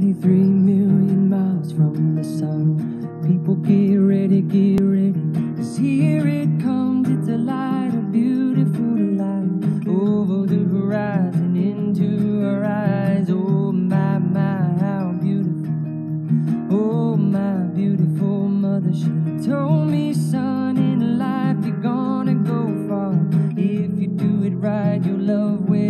23 million miles from the sun. People get ready, 'cause here it comes. It's a light, a beautiful light, over the horizon, into our eyes. Oh my, how beautiful. Oh my beautiful mother, she told me, son, in life you're gonna go far. If you do it right, you'll love where